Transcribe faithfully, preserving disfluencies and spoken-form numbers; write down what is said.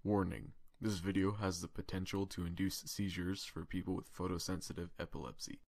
Warning: this video has the potential to induce seizures for people with photosensitive epilepsy.